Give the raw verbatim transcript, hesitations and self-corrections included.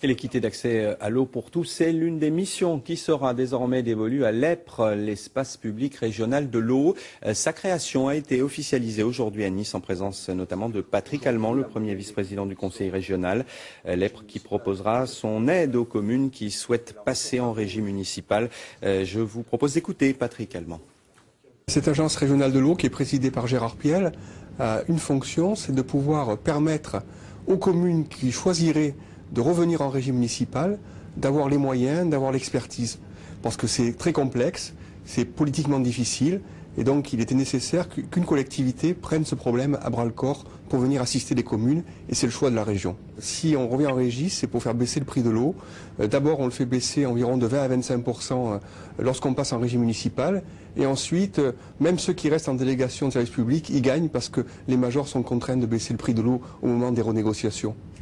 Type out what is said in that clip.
Et l'équité d'accès à l'eau pour tous, c'est l'une des missions qui sera désormais dévolue à l'EPRE, l'espace public régional de l'eau. Sa création a été officialisée aujourd'hui à Nice en présence notamment de Patrick Allemand, le premier vice-président du conseil régional. L'EPRE qui proposera son aide aux communes qui souhaitent passer en régie municipale. Je vous propose d'écouter Patrick Allemand. Cette agence régionale de l'eau qui est présidée par Gérard Piel a une fonction, c'est de pouvoir permettre aux communes qui choisiraient de revenir en régie municipale, d'avoir les moyens, d'avoir l'expertise. Parce que c'est très complexe, c'est politiquement difficile, et donc il était nécessaire qu'une collectivité prenne ce problème à bras-le-corps pour venir assister les communes, et c'est le choix de la région. Si on revient en régie, c'est pour faire baisser le prix de l'eau. D'abord, on le fait baisser environ de vingt à vingt-cinq pour cent lorsqu'on passe en régie municipale, et ensuite, même ceux qui restent en délégation de service public, ils gagnent parce que les majors sont contraints de baisser le prix de l'eau au moment des renégociations.